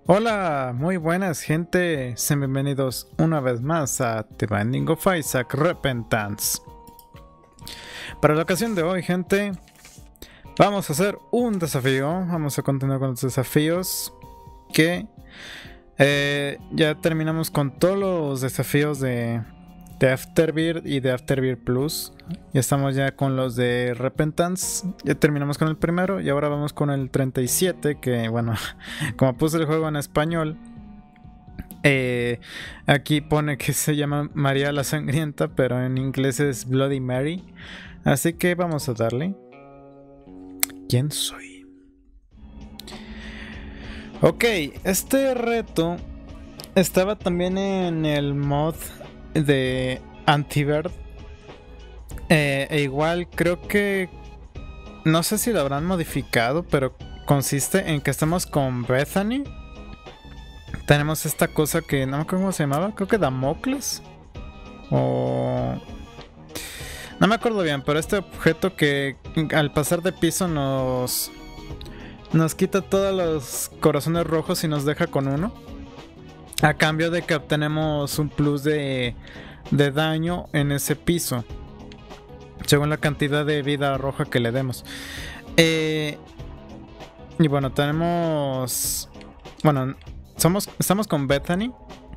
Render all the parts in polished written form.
Hola, muy buenas gente, sean bienvenidos una vez más a The Binding of Isaac Repentance. Para la ocasión de hoy, gente, vamos a hacer un desafío, vamos a continuar con los desafíos que ya terminamos con todos los desafíos de Afterbirth y de Afterbirth Plus. Ya estamos ya con los de Repentance. Ya terminamos con el primero y ahora vamos con el 37. Que bueno, como puse el juego en español, aquí pone que se llama María la Sangrienta, pero en inglés es Bloody Mary. Así que vamos a darle. ¿Quién soy? Ok, este reto estaba también en el mod de Antiverd. Igual creo que no sé si lo habrán modificado, pero consiste en que estamos con Bethany. Tenemos esta cosa que no me acuerdo cómo se llamaba, creo que Damocles o no me acuerdo bien, pero este objeto que al pasar de piso nos quita todos los corazones rojos y nos deja con uno, a cambio de que obtenemos un plus de daño en ese piso, según la cantidad de vida roja que le demos. Y bueno, tenemos... Bueno, estamos con Bethany.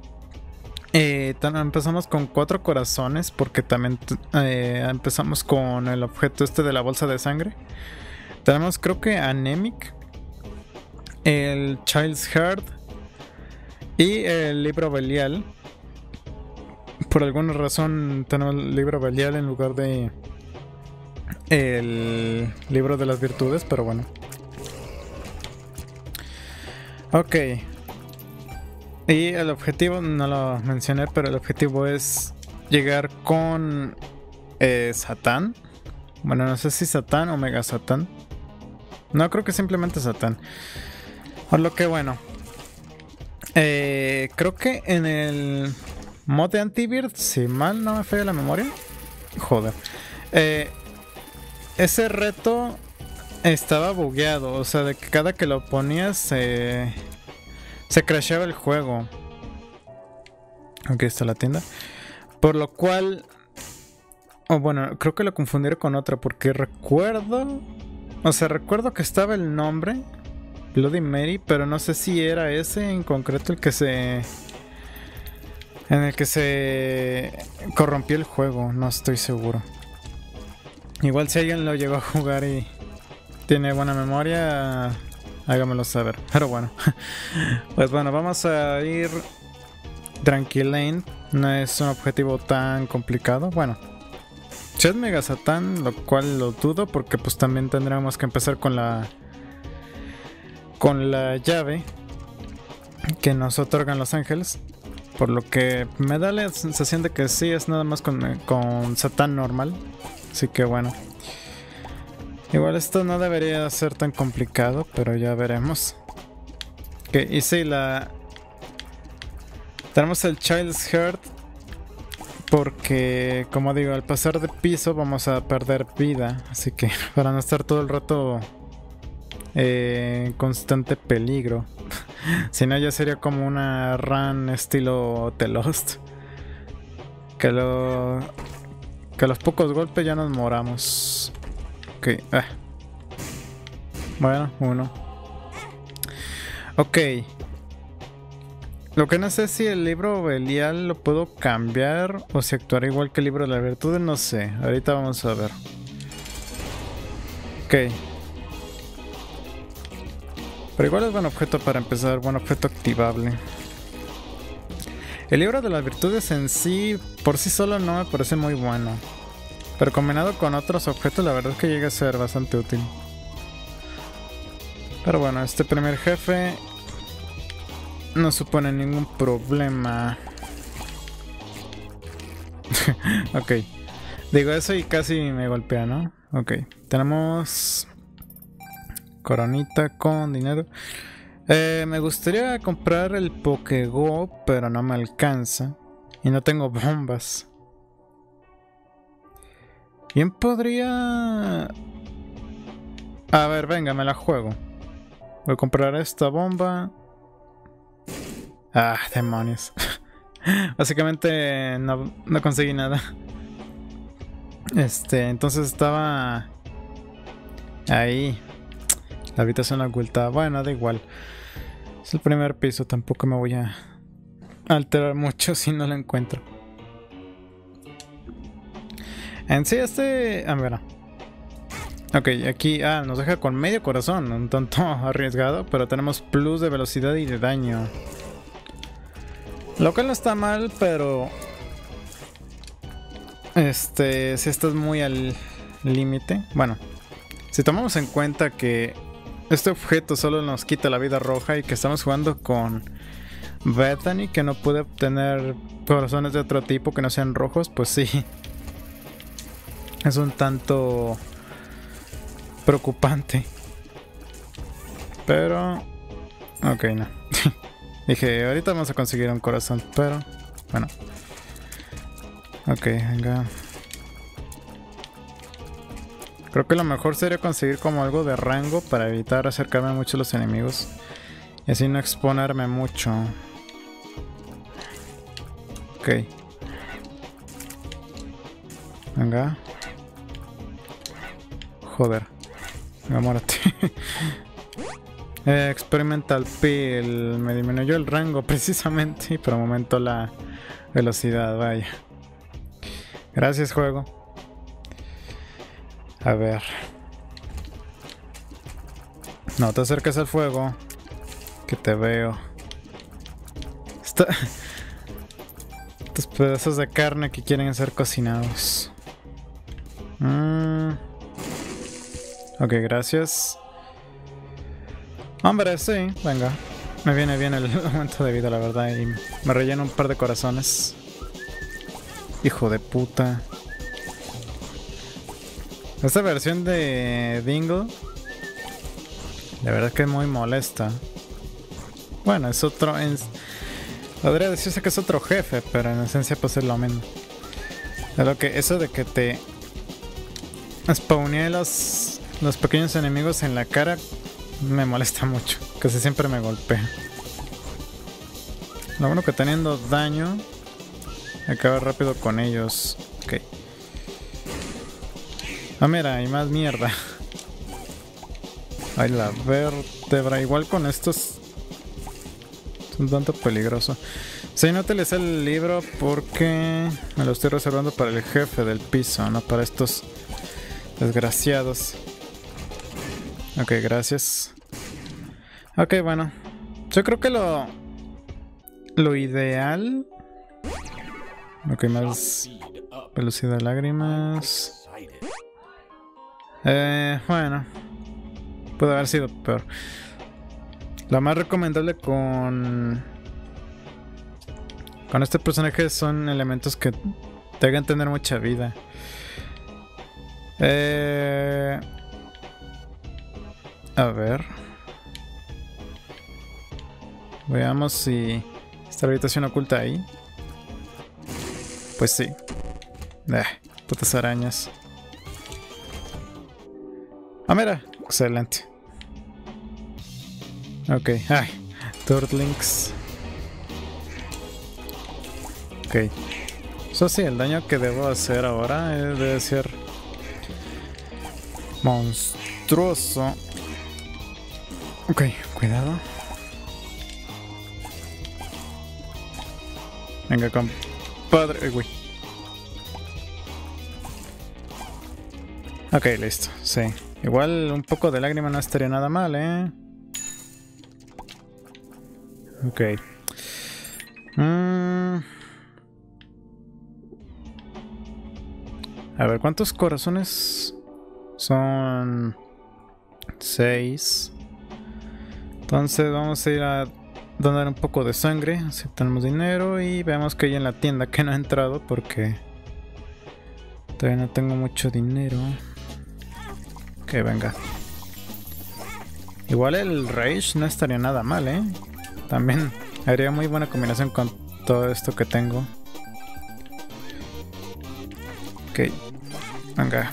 Empezamos con 4 corazones, porque también empezamos con el objeto este de la bolsa de sangre. Tenemos creo que Anemic, el Child's Heart y el libro Belial. Por alguna razón tenemos el libro Belial en lugar de el libro de las virtudes, pero bueno. Ok. Y el objetivo, no lo mencioné, pero el objetivo es llegar con Satán. Bueno, no sé si Satán o Mega Satán. No, creo que simplemente Satán. Por lo que bueno. Creo que en el mod de Antiverd, si mal no me falla la memoria. Joder. Ese reto estaba bugueado. O sea, de que cada que lo ponías se crasheaba el juego. Aquí está la tienda. Por lo cual... bueno, creo que lo confundieron con otra, porque recuerdo... O sea, recuerdo que estaba el nombre Bloody Mary, pero no sé si era ese en concreto el que se... En el que se corrompió el juego, no estoy seguro. Igual si alguien lo llegó a jugar y tiene buena memoria, hágamelo saber. Pero bueno, pues bueno, vamos a ir Tranquilane. No es un objetivo tan complicado. Bueno, si es Mega Satán, lo cual lo dudo, porque pues también tendríamos que empezar con la llave que nos otorgan los ángeles. Por lo que me da la sensación de que sí es nada más con Satán normal. Así que bueno, igual esto no debería ser tan complicado, pero ya veremos. Ok, y sí, tenemos el Child's Heart, porque como digo, al pasar de piso vamos a perder vida. Así que para no estar todo el rato en constante peligro. Si no, ya sería como una run estilo The Lost, que los pocos golpes ya nos moramos. Ok, bueno, uno. Ok. Lo que no sé si el libro Belial lo puedo cambiar o si actuará igual que el libro de la virtud, no sé. Ahorita vamos a ver. Ok. Pero igual es buen objeto para empezar, buen objeto activable. El libro de las virtudes en sí, por sí solo no me parece muy bueno, pero combinado con otros objetos la verdad es que llega a ser bastante útil. Pero bueno, este primer jefe no supone ningún problema. Ok. Digo eso y casi me golpea, ¿no? Ok. Tenemos coronita con dinero. Me gustaría comprar el Pokego, pero no me alcanza. Y no tengo bombas. Bien podría... A ver, venga, me la juego. Voy a comprar esta bomba. Ah, demonios. Básicamente no conseguí nada. Entonces estaba ahí. La habitación oculta. Bueno, da igual. Es el primer piso. Tampoco me voy a alterar mucho si no lo encuentro. En sí a ver. Ok, aquí nos deja con medio corazón. Un tanto arriesgado. Pero tenemos plus de velocidad y de daño. Lo cual no está mal, pero... si estás muy al límite. Bueno, si tomamos en cuenta que este objeto solo nos quita la vida roja y que estamos jugando con Bethany, que no puede obtener corazones de otro tipo que no sean rojos, pues sí. Es un tanto preocupante. Pero... ok, no. Dije, ahorita vamos a conseguir un corazón, pero... bueno. Ok, venga. Creo que lo mejor sería conseguir como algo de rango para evitar acercarme mucho a los enemigos. Y así no exponerme mucho. Ok. Venga. Joder. Venga, muérate. Experimental Pill. Me disminuyó el rango precisamente. Y por el momento la velocidad, vaya. Gracias, juego. A ver. No te acerques al fuego. Que te veo. Estos pedazos de carne que quieren ser cocinados. Ok, gracias. Hombre, sí, venga. Me viene bien el aumento de vida, la verdad. Y me relleno un par de corazones. Hijo de puta. Esta versión de Dingle, la verdad es que es muy molesta. Bueno, es otro... podría decirse que es otro jefe, pero en esencia pues es lo mismo. Eso de que te spawnee los pequeños enemigos en la cara me molesta mucho. Casi siempre me golpea. Lo bueno que teniendo daño acaba rápido con ellos. Ok. Mira, hay más mierda. Ay, la vértebra. Igual con estos es un tanto peligroso. Sí, no utilicé el libro porque me lo estoy reservando para el jefe del piso, no para estos desgraciados. Ok, gracias. Ok, bueno. Yo creo que lo ideal... ok, más velocidad de lágrimas. Bueno, puede haber sido peor. Lo más recomendable con este personaje son elementos que te hagan tener mucha vida. A ver. Veamos si esta habitación oculta ahí. Pues sí. Putas arañas. Mira, excelente. Ok, Turtlings. Ok. Eso sí, el daño que debo hacer ahora debe ser monstruoso. Ok, cuidado. Venga, compadre. Uy. Ok, listo, sí. Igual un poco de lágrima no estaría nada mal, Ok. A ver, ¿cuántos corazones? Son 6. Entonces vamos a ir a donar un poco de sangre. Si tenemos dinero y vemos que hay en la tienda que no ha entrado porque todavía no tengo mucho dinero. Ok, venga. Igual el Rage no estaría nada mal, También haría muy buena combinación con todo esto que tengo. Ok, venga.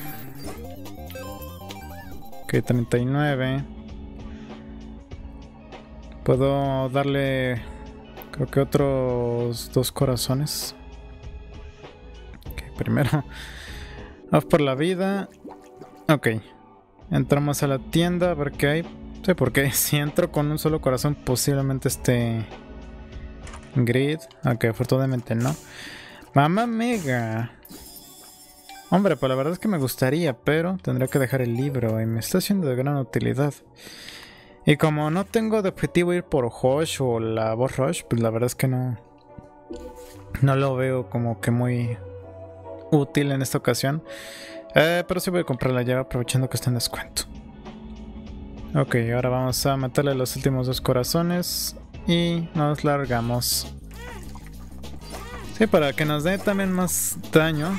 Ok, 39. Puedo darle Creo que otros 2 corazones. Ok, primero. Vamos por la vida. Ok. Entramos a la tienda a ver qué hay. Sí, porque si entro con un solo corazón, posiblemente esté grid. Ok, afortunadamente no. Mamá Mega. Hombre, pues la verdad es que me gustaría, pero tendré que dejar el libro y me está siendo de gran utilidad. Y como no tengo de objetivo ir por Hush o la Boss Rush, pues la verdad es que no lo veo como que muy útil en esta ocasión. Pero sí voy a comprarla ya aprovechando que está en descuento. Ok, ahora vamos a meterle los últimos 2 corazones y nos largamos. Sí, para que nos dé también más daño.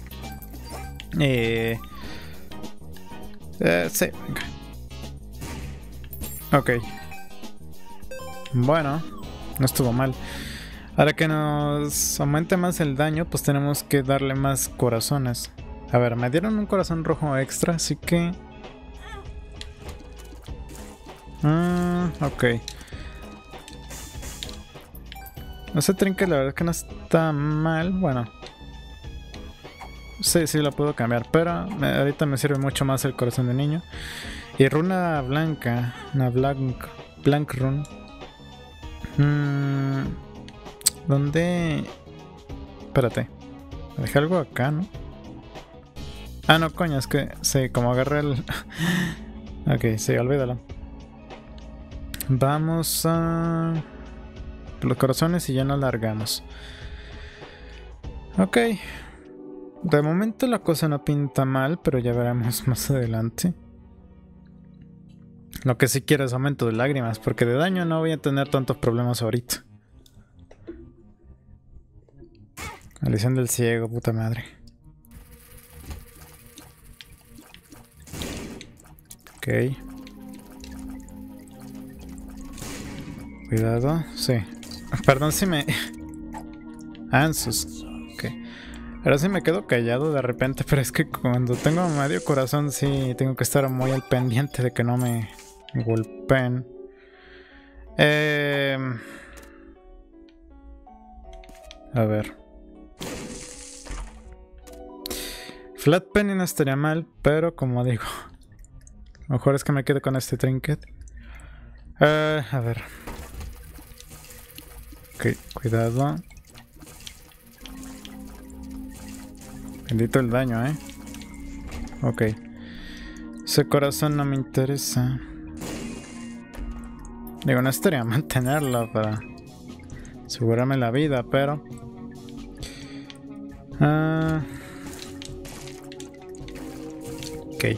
Sí, venga. Ok. Bueno, no estuvo mal. Ahora que nos aumente más el daño, pues tenemos que darle más corazones. A ver, me dieron un corazón rojo extra, así que... ok. Ese trinket la verdad es que no está mal. Bueno. Sí, lo puedo cambiar, pero ahorita me sirve mucho más el corazón de niño. Y runa blanca. Una blank rune. ¿Dónde? Espérate. Dejé algo acá, ¿no? Ah, no, coño, es que sí, como agarré el... ok, sí, olvídalo. Vamos a... los corazones y ya nos largamos. Ok. De momento la cosa no pinta mal, pero ya veremos más adelante. Lo que sí quiero es aumento de lágrimas, porque de daño no voy a tener tantos problemas ahorita. Maldición del ciego, puta madre. Ok. Cuidado, sí. Perdón si me... Ansus. Ok. Ahora sí me quedo callado de repente, pero es que cuando tengo medio corazón sí tengo que estar muy al pendiente de que no me golpeen. A ver. Flat Penny no estaría mal, pero como digo, mejor es que me quede con este trinket. A ver. Ok, cuidado. Bendito el daño, Ok. Ese corazón no me interesa. Digo, no estaría mantenerlo para asegurarme la vida, pero... ok.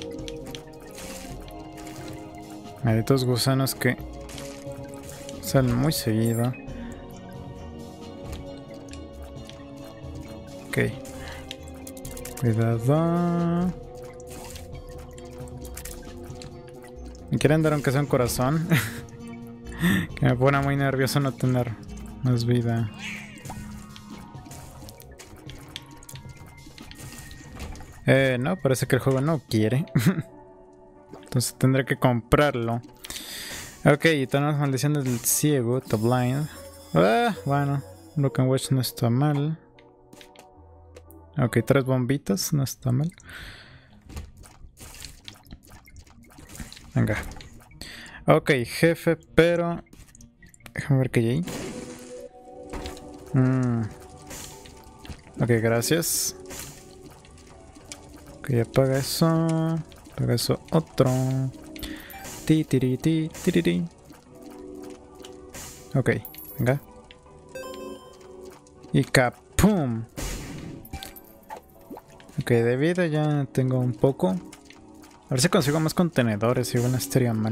Malditos gusanos que salen muy seguido. Ok. Cuidado. Me quieren dar aunque sea un corazón. Que me pone muy nervioso no tener más vida. No, parece que el juego no quiere. Entonces tendré que comprarlo. Ok, tenemos maldición del ciego, The Blind. Bueno, Broken Watch no está mal. Ok, 3 bombitas, no está mal. Venga. Ok, jefe, pero... déjame ver qué hay ahí. Ok, gracias. Ok, apaga eso. Apaga eso otro. Ti. Ok, venga. Y ¡capum! Ok, de vida ya tengo un poco. A ver si consigo más contenedores, igual no estaría mal.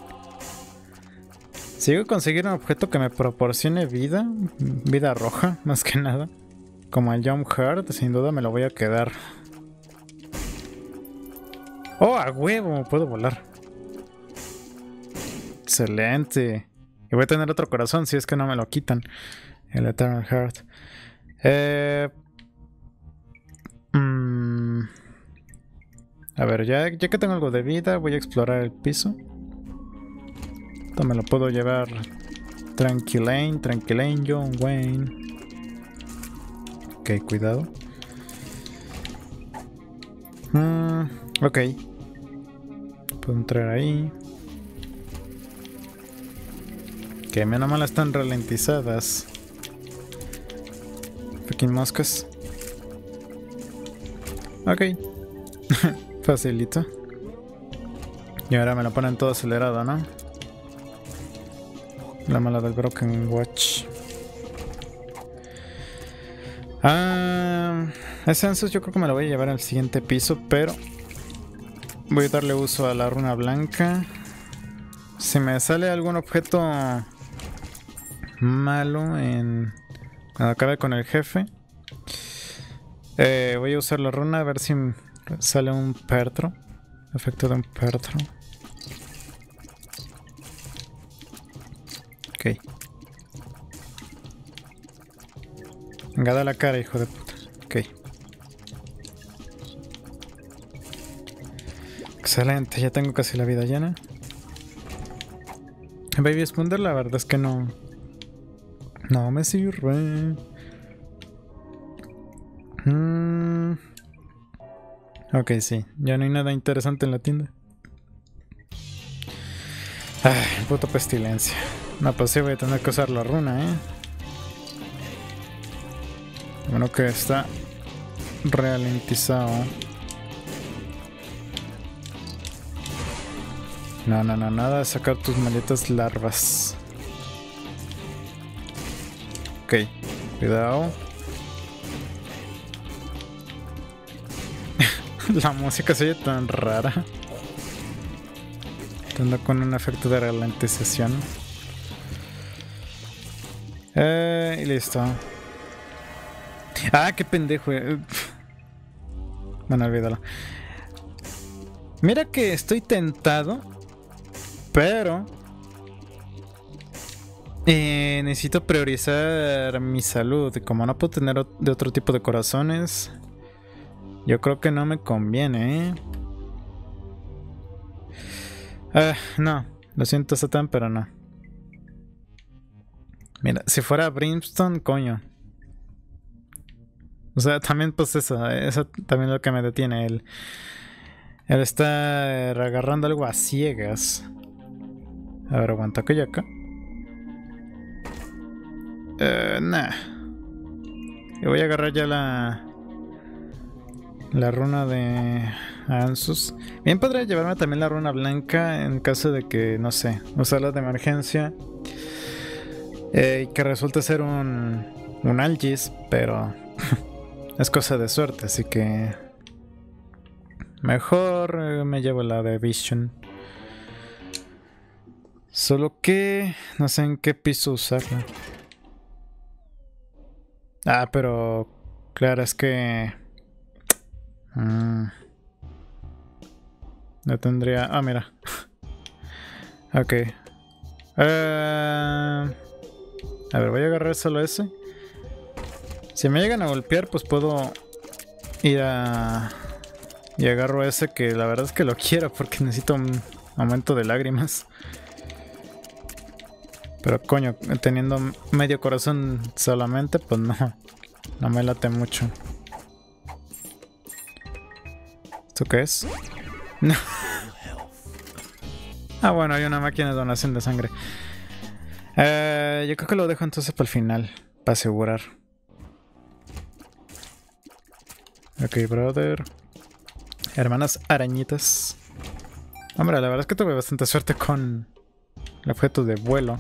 Si llego a conseguir un objeto que me proporcione vida, vida roja, más que nada, como el Jump Heart, sin duda me lo voy a quedar. ¡Oh, a huevo! Puedo volar. Excelente. Y voy a tener otro corazón si es que no me lo quitan. El Eternal Heart. A ver, ya que tengo algo de vida, voy a explorar el piso. Esto me lo puedo llevar Tranquilain, tranquilain, John Wayne. Ok, cuidado. Ok. Puedo entrar ahí. Que menos mal están ralentizadas. Fucking moscas. Ok. Facilito. Y ahora me lo ponen todo acelerado, ¿no? La mala del Broken Watch. Ese Ansus yo creo que me lo voy a llevar al siguiente piso, pero voy a darle uso a la runa blanca. Si me sale algún objeto malo cuando acabe con el jefe, voy a usar la runa a ver si sale un pertro. Efecto de un pertro. Ok. Venga, da la cara, hijo de puta. Ok. Excelente, ya tengo casi la vida llena. Baby Sponder, la verdad es que no me sirve. Ok, sí, ya no hay nada interesante en la tienda. Ay, puta pestilencia. No, pues sí voy a tener que usar la runa, Bueno, que está ralentizado. No, nada de sacar tus malditas larvas. Ok, cuidado. La música se oye tan rara. Anda con un efecto de ralentización. Y listo. Ah, qué pendejo. Bueno, olvídalo. Mira que estoy tentado, pero necesito priorizar mi salud. Como no puedo tener de otro tipo de corazones, yo creo que no me conviene, no, lo siento, Satan, pero no. Mira, si fuera Brimstone, coño. O sea, también pues eso también es lo que me detiene. Él está agarrando algo a ciegas. A ver, aguanta que yo acá. Nah. Yo voy a agarrar ya la runa de Ansus. Bien, podría llevarme también la runa blanca en caso de que, no sé, usarla de emergencia. Y que resulte ser un Algis, pero es cosa de suerte, así que mejor me llevo la de Vision. Solo que no sé en qué piso usarla. Ah, pero claro, es que no tendría... Ah, mira. Ok. A ver, voy a agarrar solo ese. Si me llegan a golpear, pues puedo ir y agarro ese, que la verdad es que lo quiero porque necesito un aumento de lágrimas. Pero coño, teniendo medio corazón solamente, pues no me late mucho. ¿Esto qué es? No. Ah, bueno, hay una máquina de donación de sangre. Yo creo que lo dejo entonces para el final, para asegurar. Ok, brother. Hermanas arañitas. Hombre, la verdad es que tuve bastante suerte con el objeto de vuelo.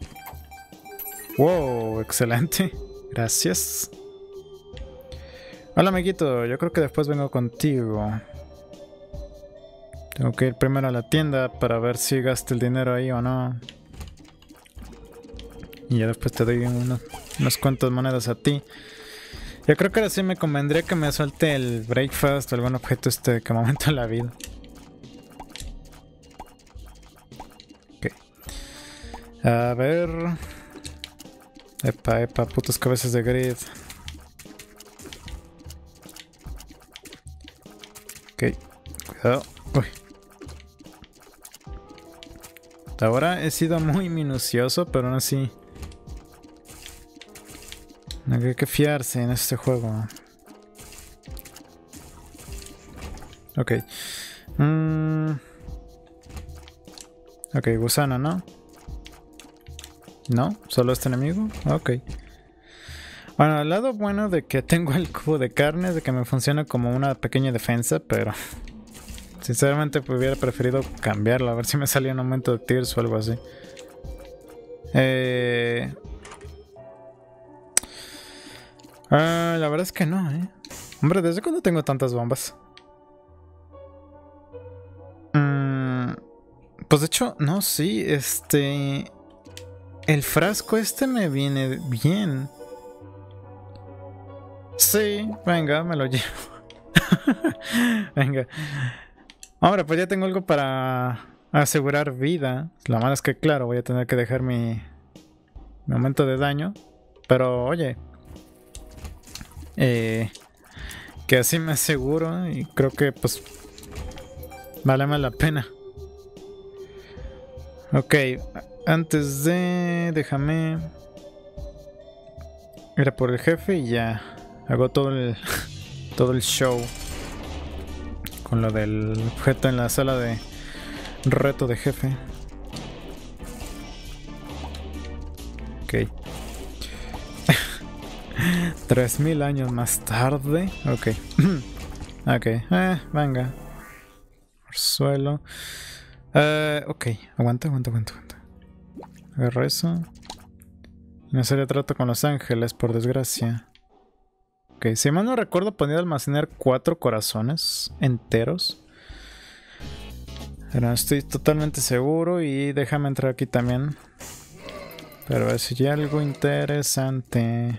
Wow, excelente. Gracias. Hola, amiguito. Yo creo que después vengo contigo. Tengo que ir primero a la tienda para ver si gasto el dinero ahí o no. Y ya después te doy unas cuantas monedas a ti. Yo creo que ahora sí me convendría que me suelte el breakfast o algún objeto que me aumenta la vida. Ok. A ver. Epa, putas cabezas de grid. Ok, cuidado. Uy. Hasta ahora he sido muy minucioso, pero aún así No hay que fiarse en este juego. Ok. Ok, gusano, ¿no? ¿No? ¿Solo este enemigo? Ok. Bueno, el lado bueno de que tengo el cubo de carne es de que me funciona como una pequeña defensa, pero sinceramente hubiera preferido cambiarlo, a ver si me salía un aumento de tiers o algo así. La verdad es que no, Hombre, ¿desde cuándo tengo tantas bombas? Pues de hecho, no, sí, el frasco este me viene bien. Sí, venga, me lo llevo. Venga. Hombre, pues ya tengo algo para asegurar vida. Lo malo es que, claro, voy a tener que dejar mi aumento de daño. Pero, oye, que así me aseguro y creo que, pues, vale más la pena. Ok, antes de... déjame ir a por el jefe y ya hago todo el show con lo del objeto en la sala de reto de jefe. Ok. 3000 años más tarde. Ok. Ok, venga. Por suelo. Ok, aguanta. Agarro eso. No sería trato con los ángeles, por desgracia. Ok, si mal no recuerdo, podía almacenar 4 corazones enteros. Pero no estoy totalmente seguro y déjame entrar aquí también. Pero a ver si hay algo interesante.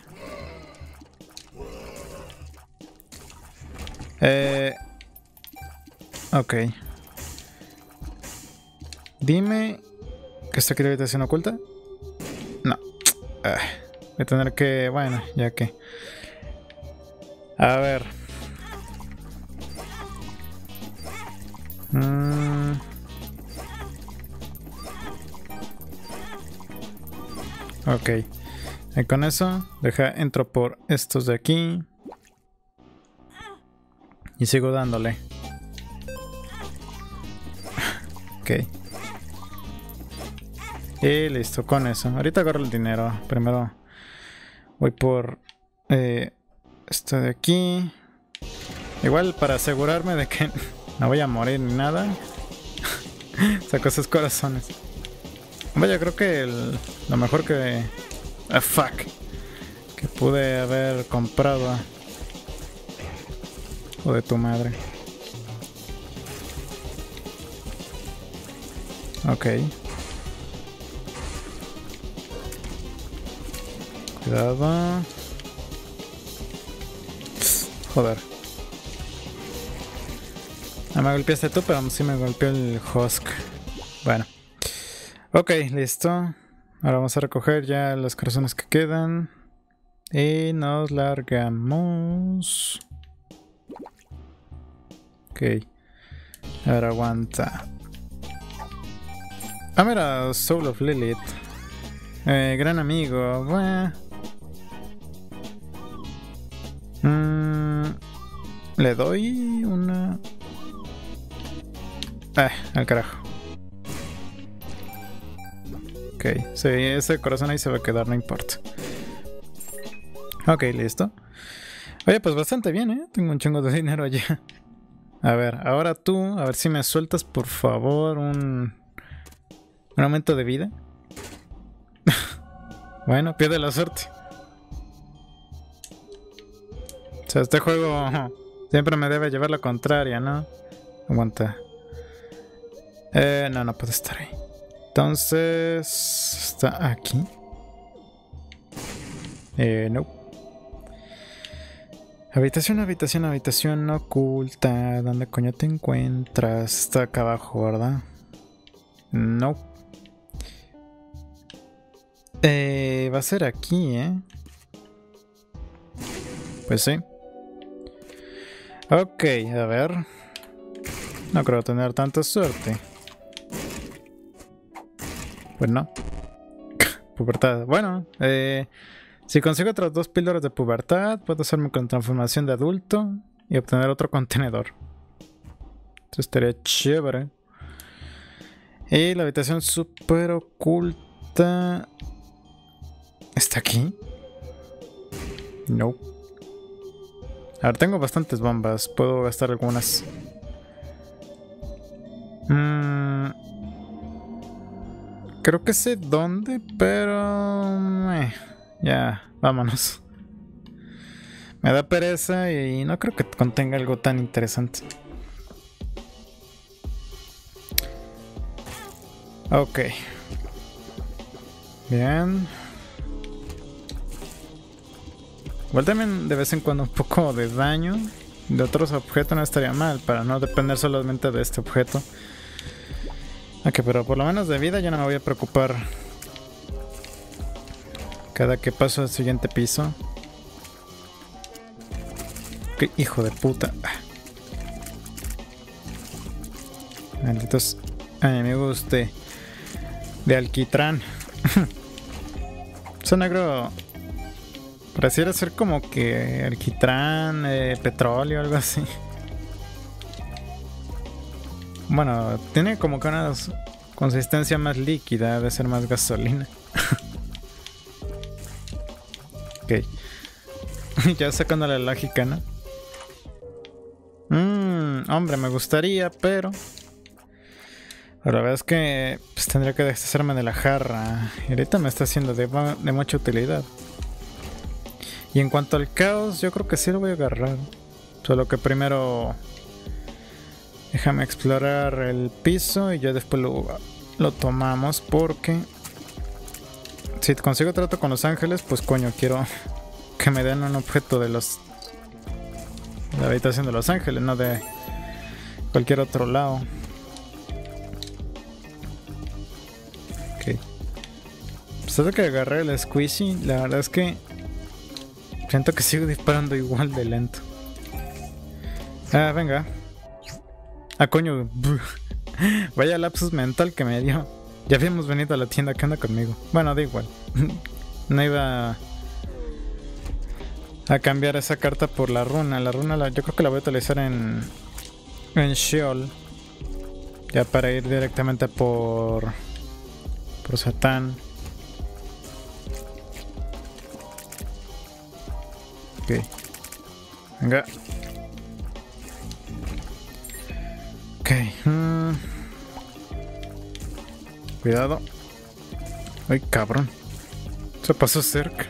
Ok. Dime que está aquí la habitación oculta. No. Voy a tener que... bueno, ya que... a ver. Ok. Y con eso, entro por estos de aquí. Y sigo dándole. Ok. Y listo, con eso. Ahorita agarro el dinero. Primero voy por esto de aquí. Igual para asegurarme de que no voy a morir ni nada. Saco esos corazones. Vaya, creo que lo mejor que... fuck. Que pude haber comprado. O de tu madre. Ok. Cuidado. Joder. No me golpeaste tú, pero sí me golpeó el Husk. Bueno. Ok, listo. Ahora vamos a recoger ya los corazones que quedan. Y nos largamos. Ok. Ahora aguanta. Ah, mira, Soul of Lilith. Gran amigo. Le doy una... al carajo. Ok, sí, ese corazón ahí se va a quedar, no importa. Ok, listo. Oye, pues bastante bien, Tengo un chingo de dinero allá. A ver, ahora tú, a ver si me sueltas, por favor, un aumento de vida. Bueno, pierde la suerte. O sea, este juego siempre me debe llevar la contraria, ¿no? Aguanta. No puede estar ahí. Entonces... ¿está aquí? No. Habitación oculta. ¿Dónde coño te encuentras? Está acá abajo, ¿verdad? No. Va a ser aquí, Pues sí. Ok, a ver. No creo tener tanta suerte. Pues no. Pubertad. Bueno, Si consigo otras 2 píldoras de pubertad, puedo hacerme con transformación de adulto y obtener otro contenedor. Esto estaría chévere. Y la habitación super oculta... ¿Está aquí? No. A ver, tengo bastantes bombas. Puedo gastar algunas. Creo que sé dónde, pero... ya, vámonos. Me da pereza y no creo que contenga algo tan interesante. Ok. Bien. Igual también de vez en cuando un poco de daño de otros objetos no estaría mal, para no depender solamente de este objeto. Ok, pero por lo menos de vida ya no me voy a preocupar cada que paso al siguiente piso. Qué hijo de puta. Malditos enemigos de alquitrán. Ese negro pareciera ser como que alquitrán, petróleo, algo así. Bueno, tiene como que una consistencia más líquida, debe ser más gasolina. Ok. Ya sacándole la lógica, ¿no? Hombre, me gustaría, pero la verdad es que pues, tendría que deshacerme de la jarra. Y ahorita me está siendo de mucha utilidad. Y en cuanto al caos, yo creo que sí lo voy a agarrar. Solo que primero... déjame explorar el piso y ya después lo tomamos porque... si consigo trato con los ángeles, pues coño, quiero que me den un objeto de la habitación de los ángeles, no de cualquier otro lado. Ok. Después de que agarré el squishy, la verdad es que siento que sigo disparando igual de lento. Ah, venga. Ah, coño. Vaya lapsus mental que me dio. Ya habíamos venido a la tienda, ¿qué onda conmigo? Bueno, da igual. No iba a cambiar esa carta por la runa. La runa yo creo que la voy a utilizar en Sheol. Ya para ir directamente por Satán. Ok. Venga. Ok. Cuidado. Ay, cabrón. Se pasó cerca.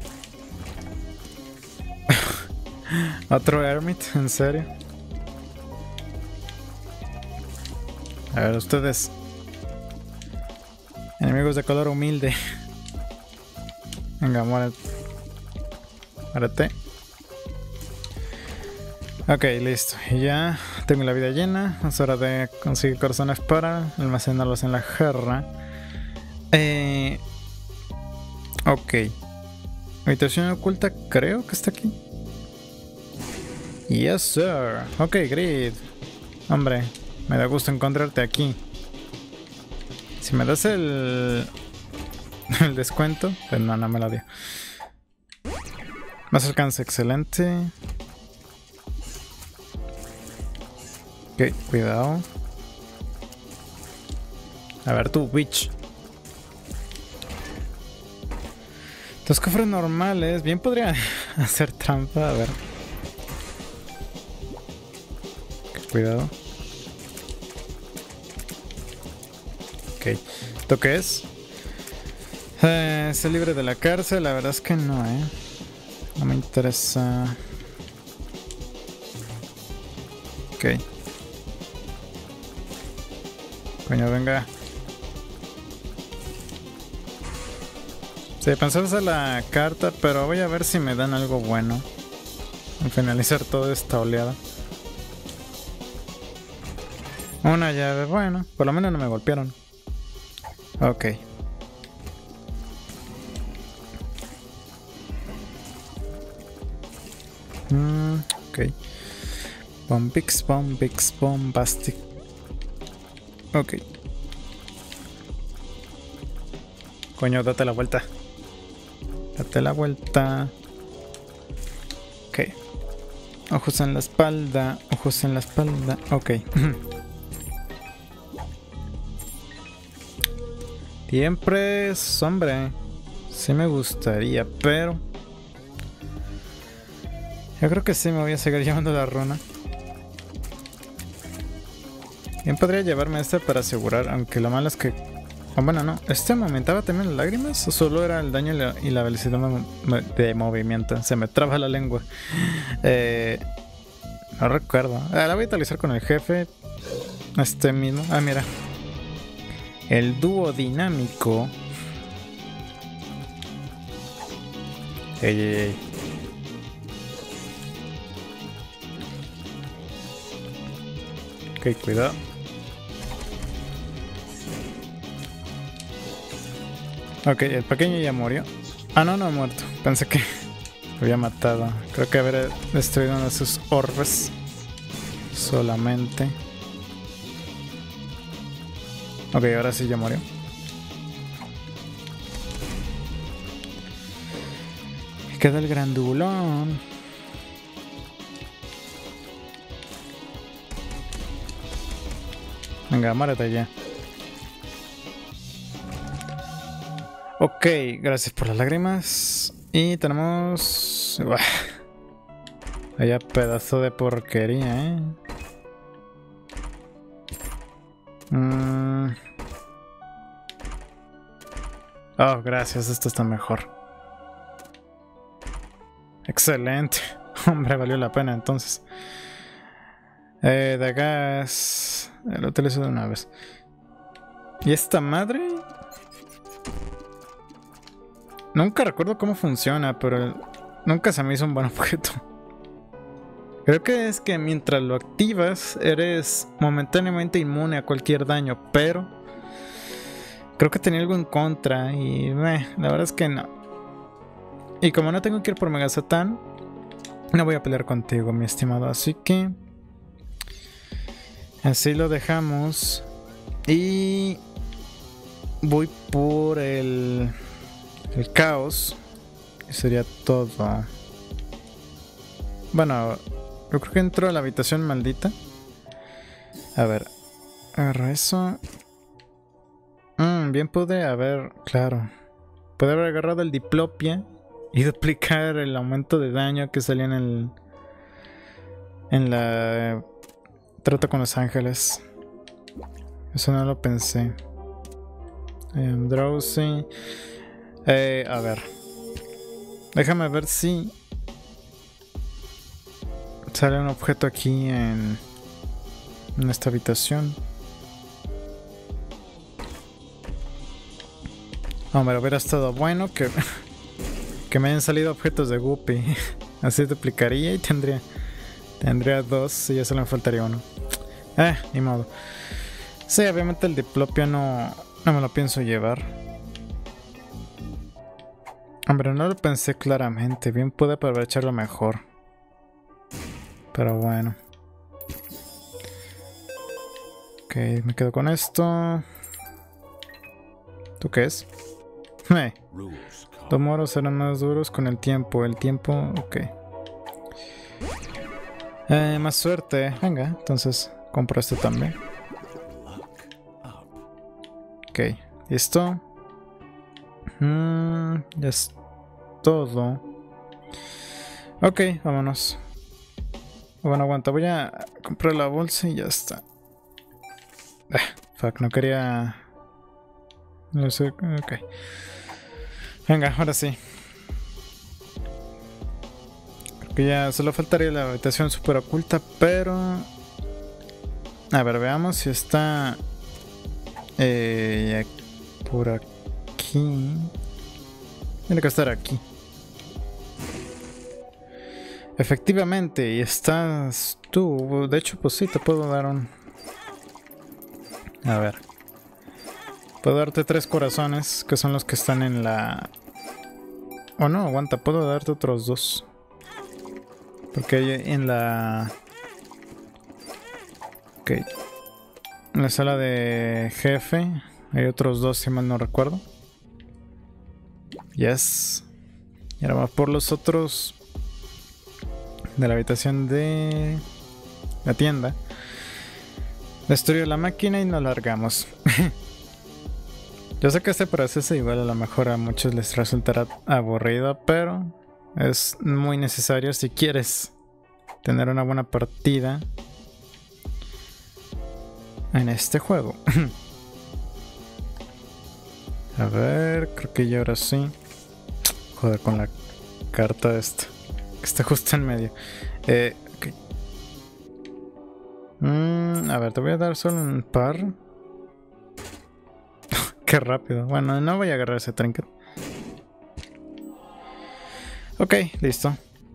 Otro Hermit, ¿en serio? A ver, ustedes. Enemigos de color humilde. Venga, muérete. Ok, listo. Y ya tengo la vida llena. Es hora de conseguir corazones para almacenarlos en la jarra. Ok. Habitación oculta, creo que está aquí. Yes, sir. Ok, Grid. Hombre, me da gusto encontrarte aquí. Si me das el descuento, pues no me lo dio. Más alcance, excelente. Ok, cuidado. A ver tú, bitch. Los cofres normales, bien podría hacer trampa, a ver. Okay, cuidado. Ok, ¿esto qué es? Ser libre de la cárcel, la verdad es que no, no me interesa. Ok. Coño, venga. Sí, pensé usar la carta, pero voy a ver si me dan algo bueno al finalizar toda esta oleada. Una llave, bueno, por lo menos no me golpearon. Ok. Ok. Bombastic. Ok. Coño, date la vuelta. Date la vuelta. Ok. Ojos en la espalda. Ojos en la espalda. Ok. Siempre es, hombre. Sí me gustaría, pero yo creo que sí me voy a seguir llevando la runa. Bien podría llevarme esta para asegurar, aunque lo malo es que... Oh, bueno, no. ¿Este me aumentaba también las lágrimas? ¿O solo era el daño y la velocidad de movimiento? Se me traba la lengua. No recuerdo. La voy a utilizar con el jefe. Este mismo. Ah, mira. El dúo dinámico. Ey, ey, ey. Ok, cuidado. Ok, el pequeño ya murió. Ah, no, no ha muerto. Pensé que lo había matado. Creo que habré destruido uno de sus orbes. Solamente. Ok, ahora sí ya murió. Queda el grandulón. Venga, muérete ya. Ok, gracias por las lágrimas. Y tenemos... Vaya pedazo de porquería, Oh, gracias, esto está mejor. Excelente. Hombre, valió la pena entonces. De gas... Lo utilizo de una vez. ¿Y esta madre? Nunca recuerdo cómo funciona, pero nunca se me hizo un buen objeto. Creo que es que mientras lo activas, eres momentáneamente inmune a cualquier daño, pero creo que tenía algo en contra y la verdad es que no. Y como no tengo que ir por Mega Satán, no voy a pelear contigo, mi estimado, así que así lo dejamos. Y voy por el caos. Y sería todo. Bueno, yo creo que entro a la habitación maldita. A ver. Agarro eso. Bien pude haber... Claro. Pude haber agarrado el diplopia y duplicar el aumento de daño que salía en la... Trato con los ángeles. Eso no lo pensé. Drowsy. A ver. Déjame ver si sale un objeto aquí en esta habitación. Hombre, hubiera estado bueno que me hayan salido objetos de Guppy. Así duplicaría y tendría 2 y ya solo me faltaría uno. Ni modo. Sí, obviamente el diplopia no me lo pienso llevar. Hombre, no lo pensé claramente. Bien pude aprovecharlo mejor. Pero bueno. Ok, me quedo con esto. ¿Tú qué es? Los moros serán más duros con el tiempo. El tiempo, ok. Más suerte. Venga, entonces compro esto también. Ok, listo. Ya es todo. Ok, vámonos. Bueno, aguanta, voy a comprar la bolsa y ya está. Fuck, no quería... No sé, ok. Venga, ahora sí. Creo que ya solo faltaría la habitación super oculta, pero... A ver, veamos si está... por aquí... Tiene que estar aquí. Efectivamente, y estás tú. De hecho, pues sí, te puedo dar un... A ver. Puedo darte 3 corazones, que son los que están en la... Oh no, aguanta, puedo darte otros 2. Porque hay en la... Ok. En la sala de jefe hay otros 2, si mal no recuerdo. Yes. Y ahora vamos por los otros de la habitación de la tienda. Destruyo la máquina y nos largamos. Yo sé que este proceso igual a lo mejor a muchos les resultará aburrido, pero es muy necesario si quieres tener una buena partida en este juego. A ver, creo que ya ahora sí. Joder, con la carta esta que está justo en medio. Okay. A ver, te voy a dar solo un par. Qué rápido. Bueno, no voy a agarrar ese trinket. Ok, listo.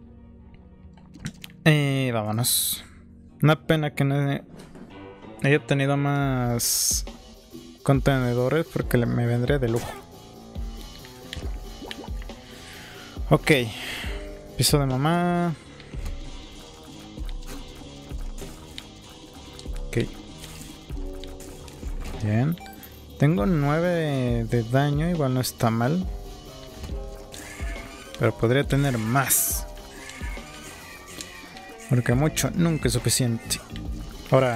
Vámonos. Una pena que no haya obtenido más contenedores porque me vendré de lujo. Ok. Piso de mamá. Ok. Bien. Tengo 9 de daño, igual no está mal. Pero podría tener más. Porque mucho nunca es suficiente. Ahora,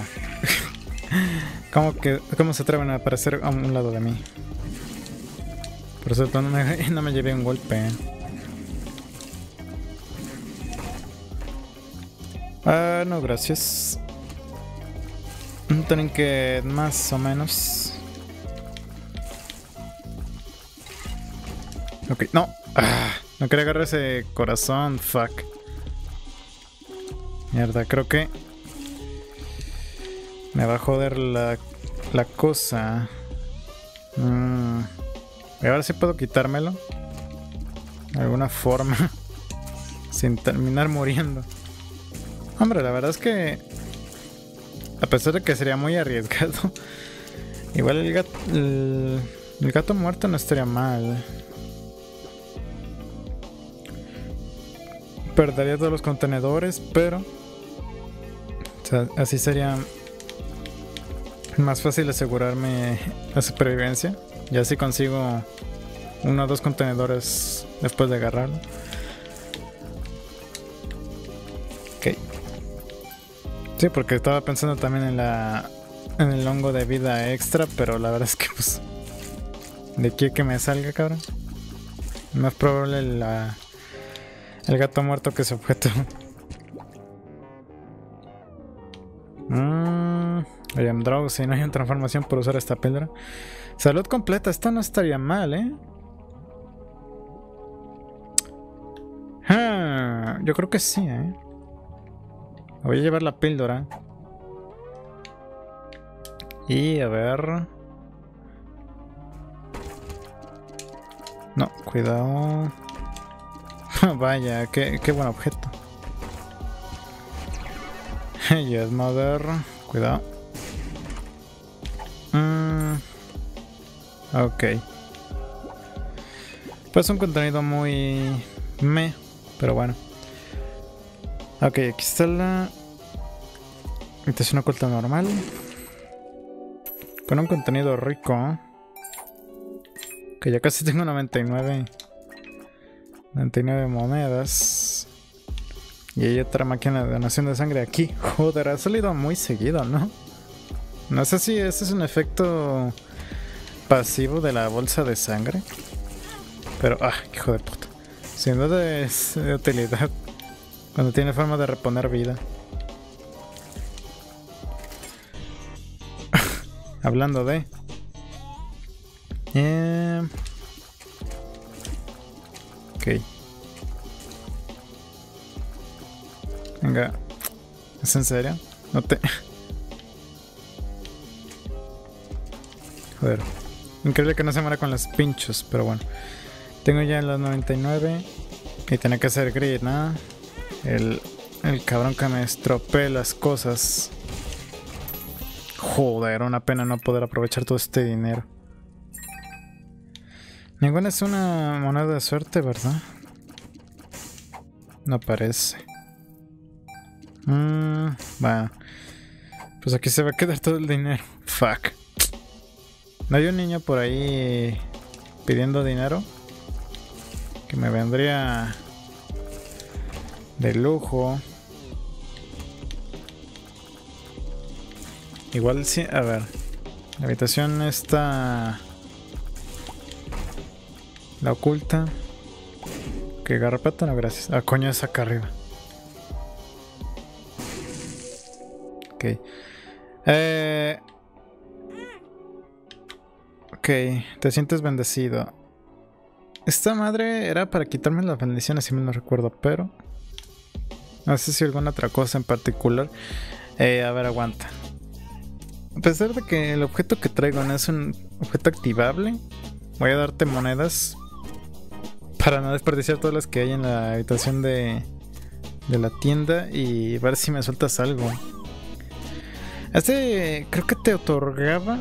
¿cómo se atreven a aparecer a un lado de mí? Por eso no me llevé un golpe. Ah, no, gracias. Un trinket más o menos. Ok, no. No quería agarrar ese corazón, fuck. Mierda, creo que me va a joder la cosa. A ver si puedo quitármelo de alguna forma sin terminar muriendo. Hombre, la verdad es que a pesar de que sería muy arriesgado, igual el gato muerto no estaría mal. Perdería todos los contenedores, pero o sea, así sería más fácil asegurarme la supervivencia. Ya si consigo 1 o 2 contenedores después de agarrarlo. Ok. Sí, porque estaba pensando también en el hongo de vida extra, pero la verdad es que pues de aquí a que me salga, cabrón. Más probable el gato muerto que ese objeto. I am drowsy, no hay una transformación por usar esta piedra. Salud completa, esto no estaría mal, yo creo que sí, Voy a llevar la píldora. Y a ver. No, cuidado. Vaya, qué buen objeto. Yes, mother. Cuidado. Ok. Pues un contenido muy pero bueno. Ok, aquí está la habitación oculta normal. Con un contenido rico. Que ya casi tengo 99 monedas. Y hay otra máquina de donación de sangre aquí. Joder, ha salido muy seguido, ¿no? No sé si ese es un efecto pasivo de la bolsa de sangre. Pero, hijo de puta. Sin duda es de utilidad cuando tiene forma de reponer vida. Hablando de... Ok. Venga. ¿Es en serio? No te... Joder. Increíble que no se muera con los pinchos, pero bueno. Tengo ya los 99. Y tiene que ser grid, ¿no? El cabrón que me estropee las cosas. Joder, una pena no poder aprovechar todo este dinero. Ninguna es una moneda de suerte, ¿verdad? No parece. Bueno. Pues aquí se va a quedar todo el dinero. Fuck. ¿No hay un niño por ahí pidiendo dinero? Que me vendría de lujo. Igual sí, a ver. La habitación está... La oculta. Que garrapata, no, gracias. Ah, coño, es acá arriba. Ok. Ok, te sientes bendecido. Esta madre era para quitarme las bendiciones, si me lo recuerdo, pero... No sé si alguna otra cosa en particular. A ver, aguanta. A pesar de que el objeto que traigo no es un objeto activable, voy a darte monedas para no desperdiciar todas las que hay en la habitación de la tienda y ver si me sueltas algo. Este creo que te otorgaba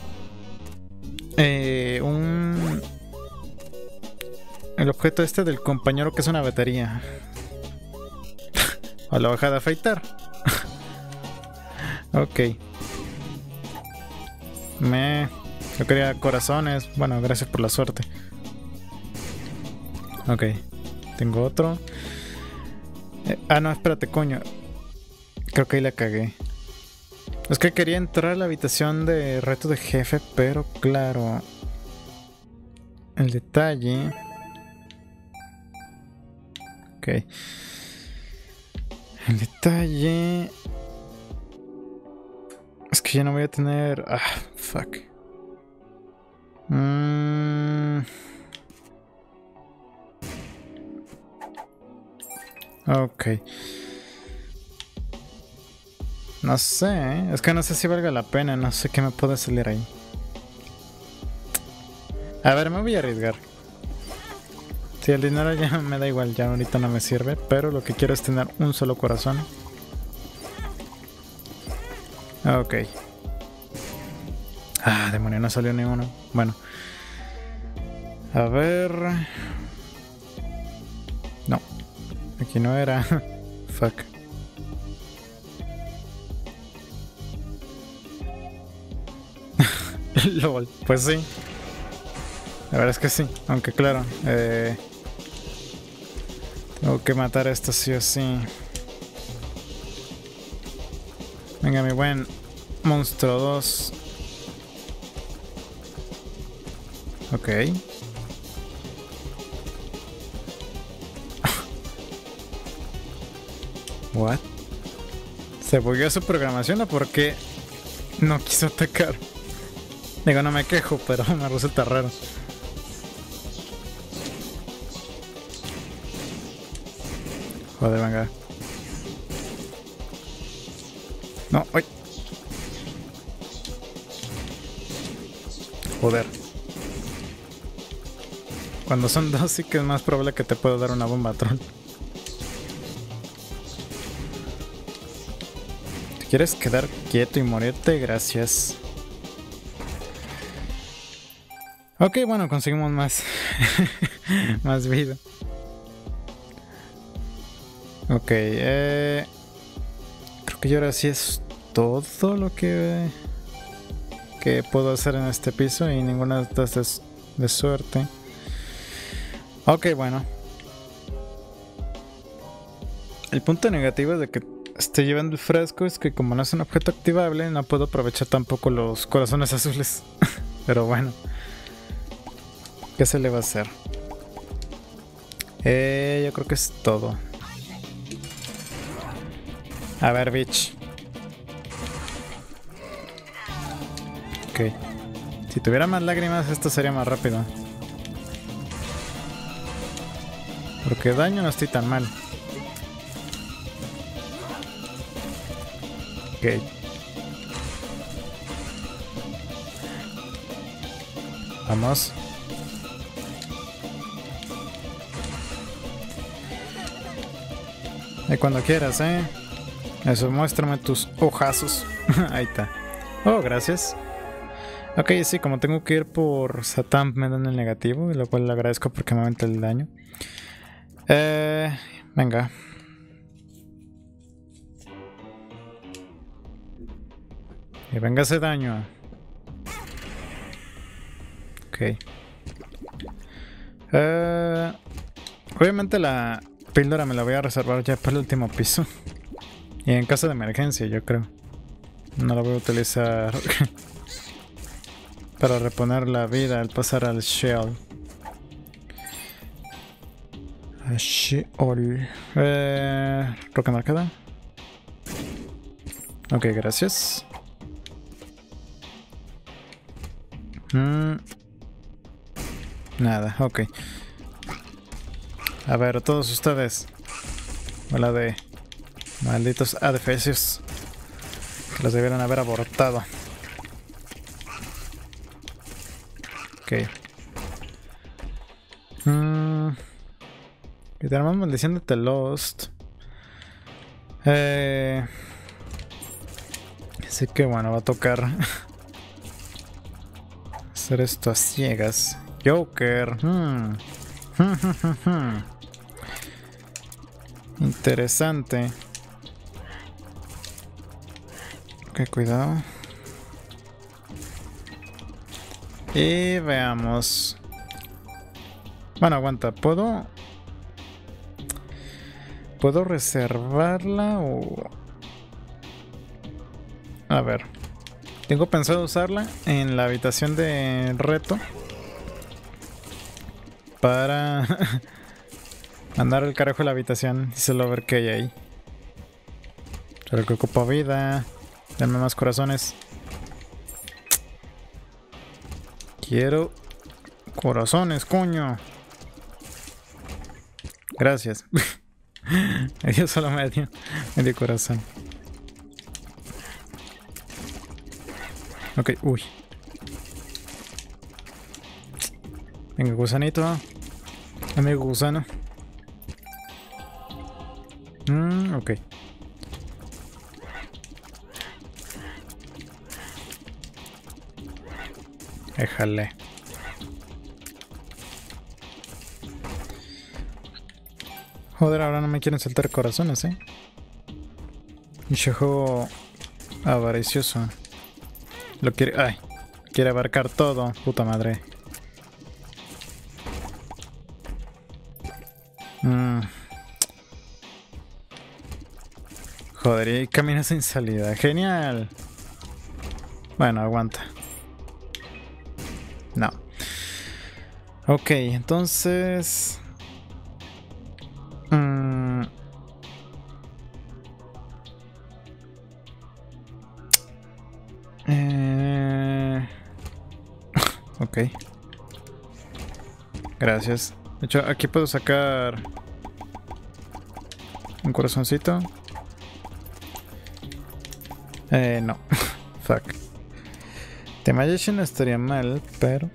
el objeto este del compañero, que es una batería. O la hoja de afeitar. Ok. Yo quería corazones. Bueno, gracias por la suerte. Ok. Tengo otro. No, espérate, coño. Creo que ahí la cagué. Es que quería entrar a la habitación de reto de jefe, pero claro. El detalle... Ok. El detalle... Es que ya no voy a tener... fuck. Ok. No sé, ¿eh? Es que no sé si valga la pena. No sé qué me puede salir ahí. A ver, me voy a arriesgar. Si el dinero ya me da igual, ya ahorita no me sirve. Pero lo que quiero es tener un solo corazón. Ok. Demonio, no salió ni uno. Bueno. A ver... No. Aquí no era. Fuck. LOL. Pues sí. La verdad es que sí. Aunque claro. Tengo que matar a esto sí o sí. Venga, mi buen monstruo 2. Ok. What? ¿Se bugueó su programación o por qué no quiso atacar? Digo, no me quejo, pero me resulta raro. Joder, venga. No, ¡ay! Joder. Cuando son dos sí que es más probable que te pueda dar una bomba troll. ¿Te quieres quedar quieto y morirte? Gracias. Ok, bueno, conseguimos más. Más vida. Ok, creo que yo ahora sí es todo lo que puedo hacer en este piso y ninguna de estas es de suerte. Ok, bueno. El punto negativo de que esté llevando el frasco es que como no es un objeto activable, no puedo aprovechar tampoco los corazones azules. Pero bueno. ¿Qué se le va a hacer? Yo creo que es todo. A ver, bitch. Ok. Si tuviera más lágrimas, esto sería más rápido. Porque daño no estoy tan mal. Ok. Vamos. Y cuando quieras, Eso, muéstrame tus ojazos. Ahí está. Oh, gracias. Ok, sí, como tengo que ir por Satán, me dan el negativo, lo cual le agradezco porque me aumenta el daño. Venga. Y venga ese daño. Ok. Obviamente la píldora me la voy a reservar ya para el último piso. Y en caso de emergencia, yo creo. No la voy a utilizar para reponer la vida al pasar al Sheol. Sheol. Roca marcada. Ok, gracias. Nada, ok. A ver, todos ustedes. Hola de malditos adefesios. Que los debieron haber abortado. Ok. Y tenemos maldición de The Lost. Así que bueno, va a tocar hacer esto a ciegas. Joker. Interesante. Ok, cuidado. Y veamos. Bueno, aguanta. ¿Puedo reservarla o...? A ver. Tengo pensado usarla en la habitación de reto. Para mandar el carajo a la habitación y solo ver qué hay ahí. Pero que ocupa vida. Denme más corazones. Quiero corazones, coño. Gracias. Me dio solo medio corazón. Ok, uy. Venga, gusanito. Amigo gusano. Ok. Déjale. Joder, ahora no me quieren soltar corazones, Y juego avaricioso. Lo quiere... Ay. Quiere abarcar todo. Puta madre. Joder, y camina sin salida. Genial. Bueno, aguanta. No. Ok, entonces... Ok. Gracias. De hecho, aquí puedo sacar un corazoncito. No. Fuck. The Magician estaría mal, pero...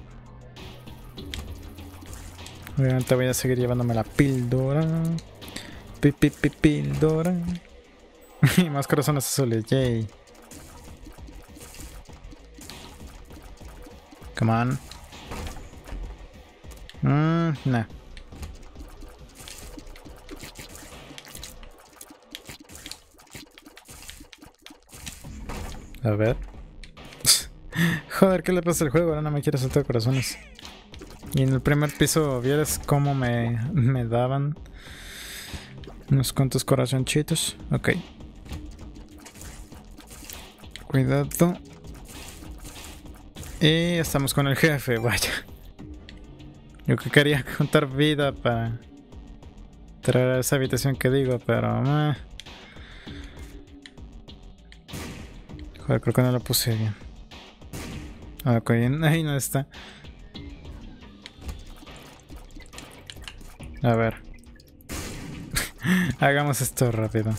obviamente voy a seguir llevándome la píldora. Píldora. Y más corazones azules, yay. Come on. Nah. A ver. Joder, ¿qué le pasa al juego? Ahora no me quiere soltar corazones. Y en el primer piso, ¿vieras cómo me daban unos cuantos corazoncitos? Ok. Cuidado. Y estamos con el jefe, vaya. Yo que quería contar vida para traer a esa habitación que digo, pero... Joder, creo que no lo puse bien. Ok, ahí no está. A ver. Hagamos esto rápido.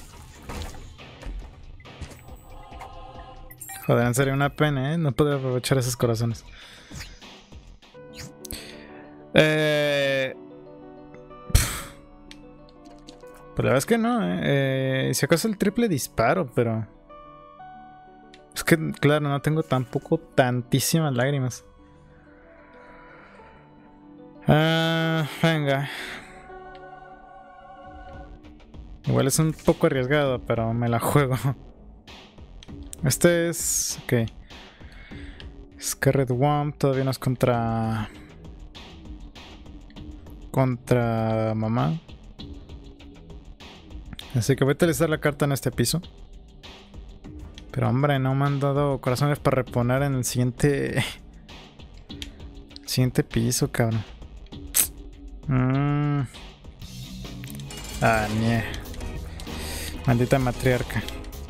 Joder, en serio, una pena, no poder aprovechar esos corazones. Pero la verdad es que no, si acaso el triple disparo, pero... es que, claro, no tengo tampoco tantísimas lágrimas. Venga. Igual es un poco arriesgado, pero me la juego. Este es... ok. Scarlet Womp todavía no es contra... contra mamá. Así que voy a utilizar la carta en este piso. Pero hombre, no me han dado corazones para reponer en el siguiente... siguiente piso, cabrón. Ah, nie. Maldita matriarca.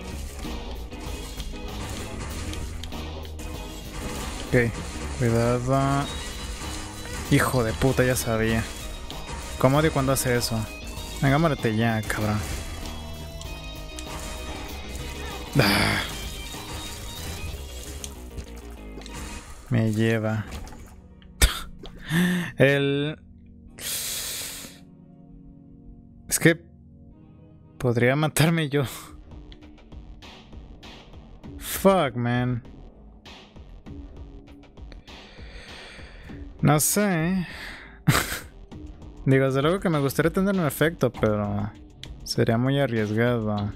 Ok, cuidado. Hijo de puta, ya sabía. ¿Cómo odio cuando hace eso? Venga, muérete ya, cabrón. Ah. Me lleva. Es que podría matarme yo. Fuck, man. No sé. Digo, desde luego que me gustaría tener un efecto, pero sería muy arriesgado.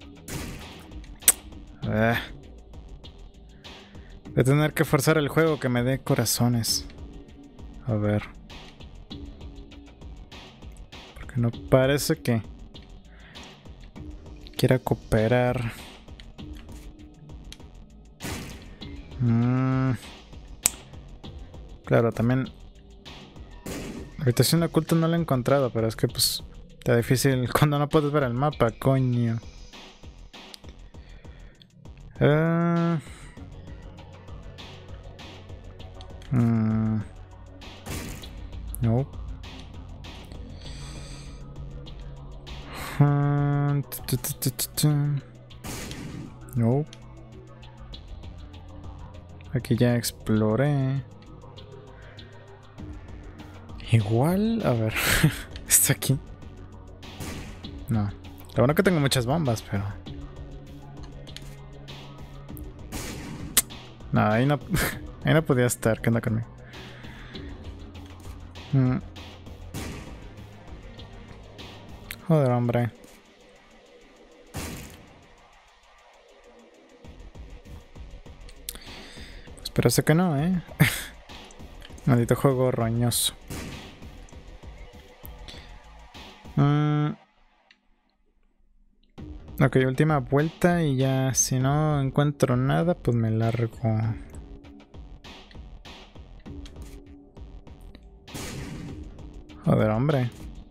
Voy a tener que forzar el juego que me dé corazones. A ver. Porque no parece que quiera cooperar. Claro, también la habitación oculta no la he encontrado, pero es que pues está difícil cuando no puedes ver el mapa, coño. No. No. Aquí ya exploré. Igual, a ver. ¿Está aquí? No. Lo bueno que tengo muchas bombas, pero... No, ahí no... ahí no podía estar. ¿Qué onda conmigo? Joder, hombre. Pues parece que no, ¿eh? Maldito juego roñoso. Ok, última vuelta y ya si no encuentro nada, pues me largo. Joder, hombre.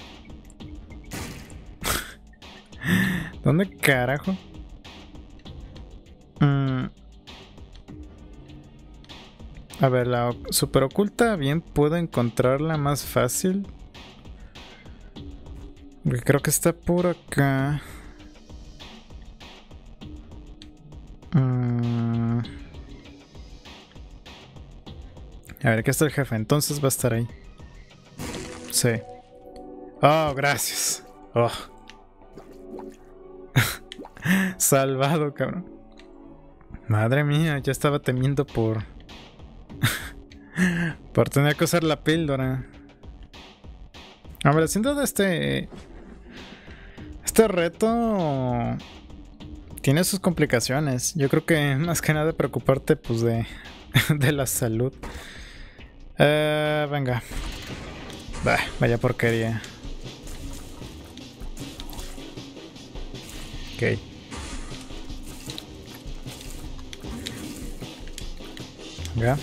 ¿Dónde carajo? A ver, la super oculta bien puedo encontrarla más fácil. Porque creo que está por acá. A ver, aquí está el jefe, entonces va a estar ahí. Sí. Oh, gracias. Oh. Salvado, cabrón. Madre mía, ya estaba temiendo por... por tener que usar la píldora. A ver, haciendo de este reto tiene sus complicaciones. Yo creo que más que nada preocuparte pues de la salud. Venga. Bah, vaya porquería. Ok. Venga.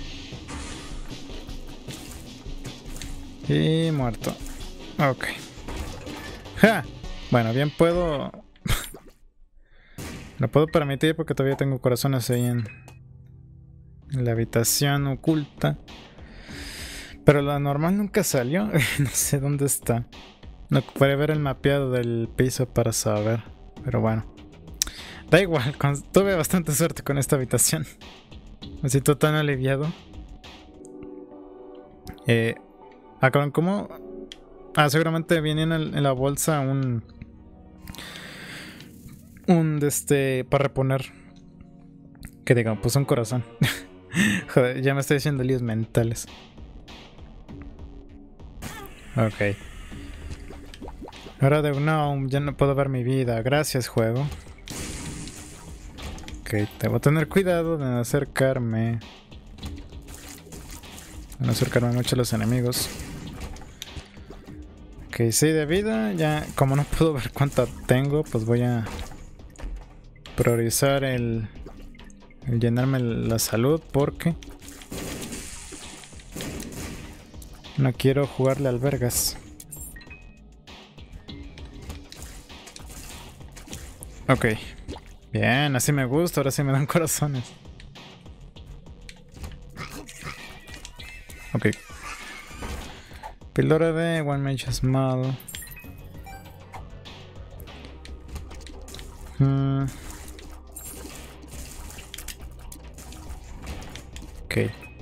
Y muerto. Ok. ¡Ja! Bueno, bien puedo... Lo puedo permitir porque todavía tengo corazones ahí en la habitación oculta. Pero la normal nunca salió. No sé dónde está. No puede ver el mapeado del piso para saber. Pero bueno. Da igual. Tuve bastante suerte con esta habitación. Me siento tan aliviado. ¿Cómo? Seguramente viene en la bolsa un para reponer. Que digan, pues un corazón. Joder, ya me estoy haciendo líos mentales. Ok. Ahora de no, ya no puedo ver mi vida. Gracias, juego. Ok, debo tener cuidado de no acercarme. De no acercarme mucho a los enemigos. Ok, 6 de vida. Ya, como no puedo ver cuánta tengo, pues voy a priorizar el llenarme la salud porque no quiero jugarle al vergas. Ok. Bien, así me gusta. Ahora sí me dan corazones. Ok. Píldora de One Mage Small. Ok.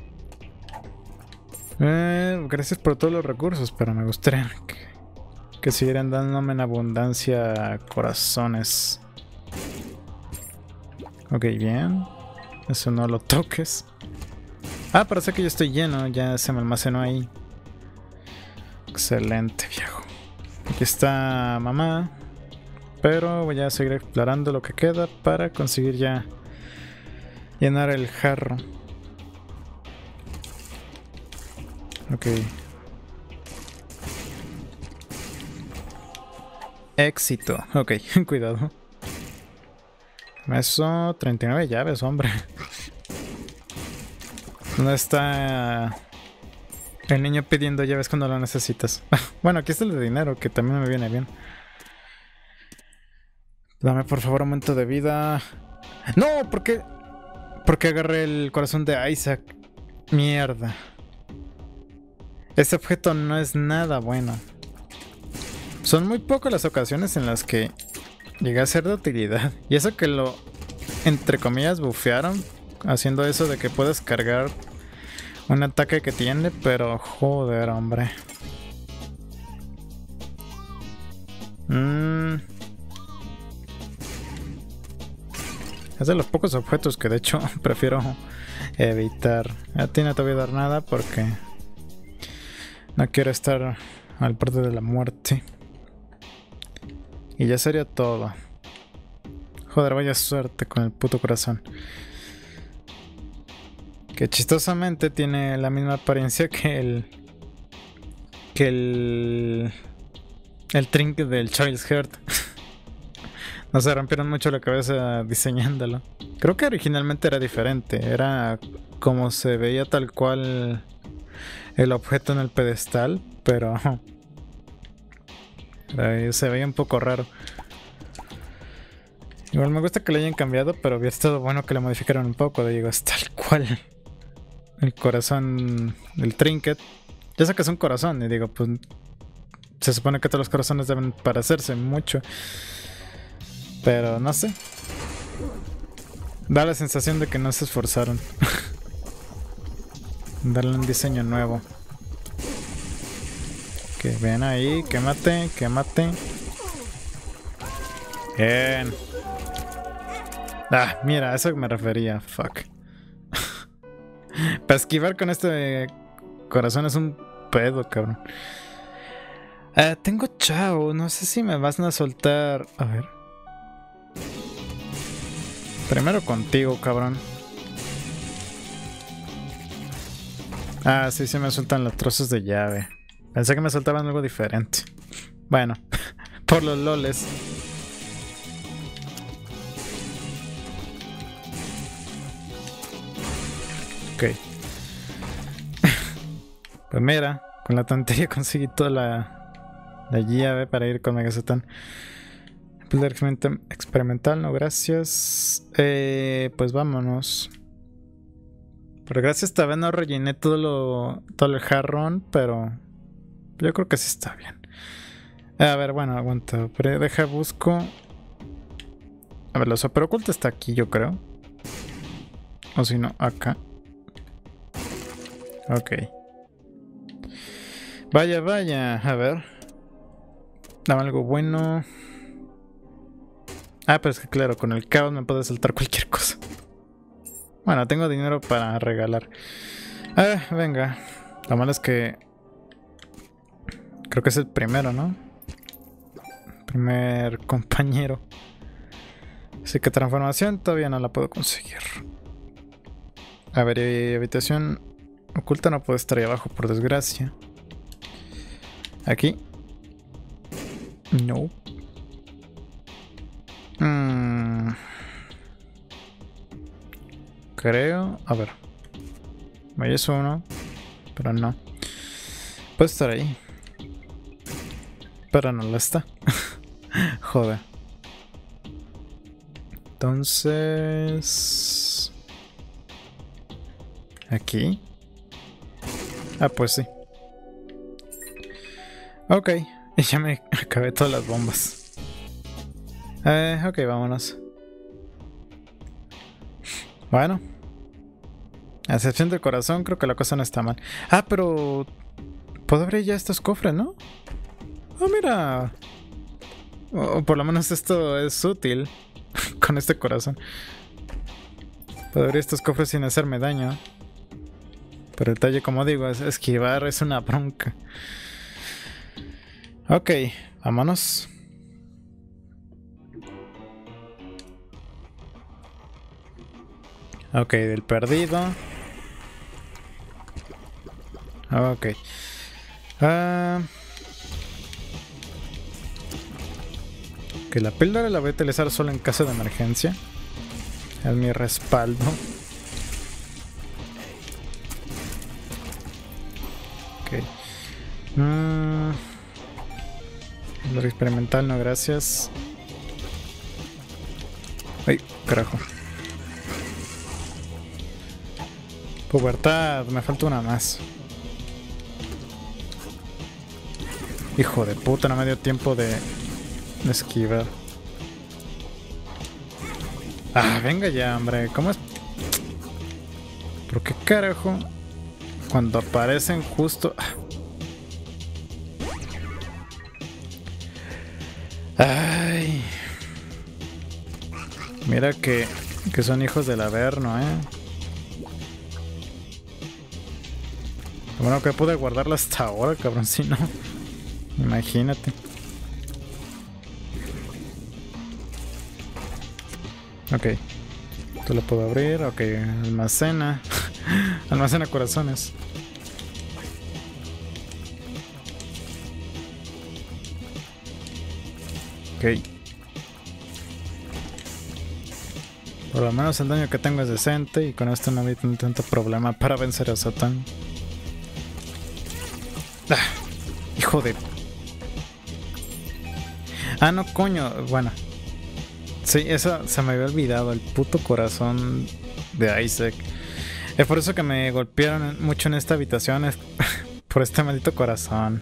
Gracias por todos los recursos, pero me gustaría que siguieran dándome en abundancia corazones. Ok, bien. Eso no lo toques. Ah, parece que yo estoy lleno. Ya se me almacenó ahí. Excelente, viejo. Aquí está mamá. Pero voy a seguir explorando lo que queda para conseguir ya llenar el jarro. Ok. Éxito. Ok, cuidado. Eso, 39 llaves, hombre. ¿Dónde está el niño pidiendo llaves cuando lo necesitas? Bueno, aquí está el de dinero, que también me viene bien. Dame por favor aumento de vida. ¡No! ¿Por qué? ¿Por qué agarré el corazón de Isaac? Mierda. Este objeto no es nada bueno. Son muy pocas las ocasiones en las que llegué a ser de utilidad. Y eso que lo, entre comillas, bufearon. Haciendo eso de que puedes cargar un ataque que tiene, pero joder, hombre. Es de los pocos objetos que de hecho prefiero evitar. A ti no te voy a dar nada porque no quiero estar al borde de la muerte. Y ya sería todo. Joder, vaya suerte con el puto corazón. Que chistosamente tiene la misma apariencia que el trinket del Child's Heart. No se rompieron mucho la cabeza diseñándolo. Creo que originalmente era diferente. Era como se veía tal cual el objeto en el pedestal, pero se veía un poco raro. Igual me gusta que lo hayan cambiado, pero hubiera estado bueno que lo modificaran un poco. Digo, es tal cual el corazón del trinket. Ya sé que es un corazón y digo, pues se supone que todos los corazones deben parecerse mucho. Pero no sé. Da la sensación de que no se esforzaron. Darle un diseño nuevo. Que ven ahí, quémate, quémate. Bien. Ah, mira, a eso me refería. Fuck. Para esquivar con este corazón es un pedo, cabrón. Tengo chao. No sé si me vas a soltar. A ver. Primero contigo, cabrón. Ah, sí, me sueltan los trozos de llave. Pensé que me soltaban algo diferente. Bueno, por los loles. Ok. Pues mira, con la tontería conseguí toda la llave para ir con Mega Satan. Poder experimental, no gracias. Pues vámonos. Pero gracias, esta vez no rellené todo el jarrón, pero yo creo que sí está bien. A ver, bueno, aguanta. Pero deja, busco. A ver, la super oculta está aquí, yo creo. O si no, acá. Ok. Vaya, vaya. A ver. Dame algo bueno. Ah, pero es que claro, con el caos me puede saltar cualquier cosa. Bueno, tengo dinero para regalar. Venga. Lo malo es que... Creo que es el primero, ¿no? Primer compañero. Así que transformación todavía no la puedo conseguir. A ver, habitación oculta no puede estar ahí abajo, por desgracia. Aquí. No. Creo. A ver. Ahí es uno. Pero no. Puede estar ahí. Pero no lo está. Joder. Entonces... aquí. Ah, pues sí. Ok. Y ya me acabé todas las bombas. Ok, vámonos. Bueno. A excepción del corazón, creo que la cosa no está mal. Ah, pero... puedo abrir ya estos cofres, ¿no? Oh, mira. O por lo menos esto es útil. Con este corazón. Puedo abrir estos cofres sin hacerme daño. Pero el detalle, como digo, es esquivar es una bronca. Ok, vámonos. Ok, del perdido. Ok. Que la píldora la voy a utilizar solo en caso de emergencia. Es mi respaldo. Ok. Lo experimental, no, gracias. Ay, carajo. Pubertad, me falta una más. Hijo de puta, no me dio tiempo de esquivar. Ah, venga ya, hombre. ¿Cómo es? ¿Por qué carajo? Cuando aparecen justo... Ay. Mira que son hijos del Averno, Bueno, que pude guardarla hasta ahora, cabrón, si no. Imagínate. Ok. Esto lo puedo abrir. Ok, almacena. Almacena corazones. Ok. Por lo menos el daño que tengo es decente y con esto no hay tanto problema para vencer a Satán. Ah, hijo de... Ah, no, coño. Bueno. Sí, eso se me había olvidado. El puto corazón de Isaac. Es por eso que me golpearon mucho en esta habitación. Es por este maldito corazón.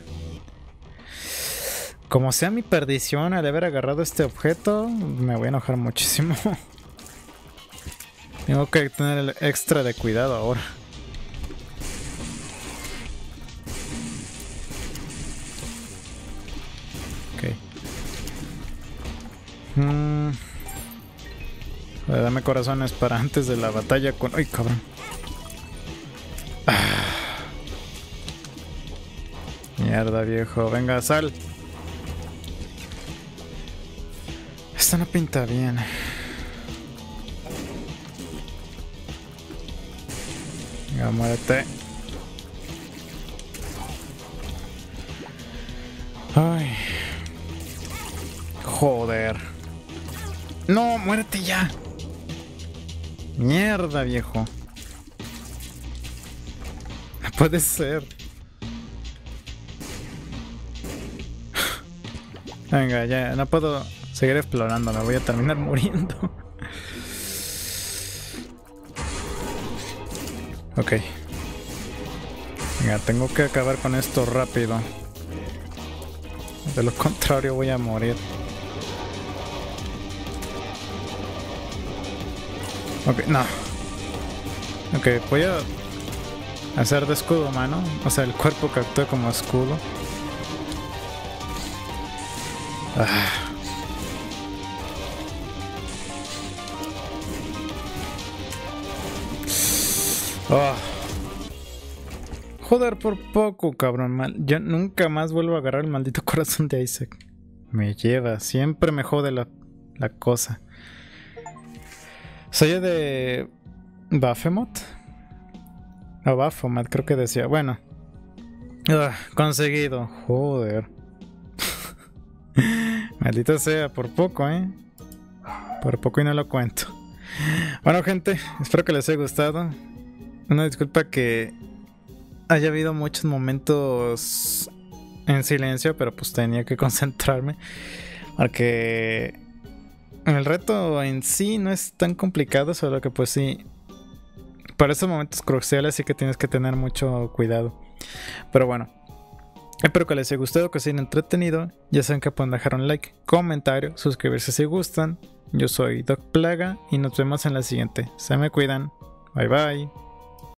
Como sea mi perdición al haber agarrado este objeto, me voy a enojar muchísimo. Tengo que tener el extra de cuidado ahora. Ok. Dame corazones para antes de la batalla con... ¡Ay, cabrón! Ah. Mierda, viejo. Venga, sal. Esto no pinta bien. Venga, muérete. Ay. Joder. No, muérete ya. Mierda, viejo. No puede ser. Venga, ya, no puedo seguir explorando, me voy a terminar muriendo. Ok. Venga, tengo que acabar con esto rápido. De lo contrario voy a morir. Ok, no. Ok, voy a hacer de escudo humano. O sea, el cuerpo que actúe como escudo. Ah. Oh. Joder, por poco, cabrón. Yo nunca más vuelvo a agarrar el maldito corazón de Isaac. Me lleva, siempre me jode la cosa. Soy de Baphomet. O Baphomet, creo que decía. Bueno. Conseguido. Joder. Maldita sea, por poco, Por poco y no lo cuento. Bueno, gente, espero que les haya gustado. Una disculpa que haya habido muchos momentos en silencio, pero pues tenía que concentrarme. Porque el reto en sí no es tan complicado, solo que pues sí, para esos momentos cruciales sí que tienes que tener mucho cuidado. Pero bueno, espero que les haya gustado, que se hayan entretenido. Ya saben que pueden dejar un like, comentario, suscribirse si gustan. Yo soy Doc Plaga y nos vemos en la siguiente. Se me cuidan. Bye bye.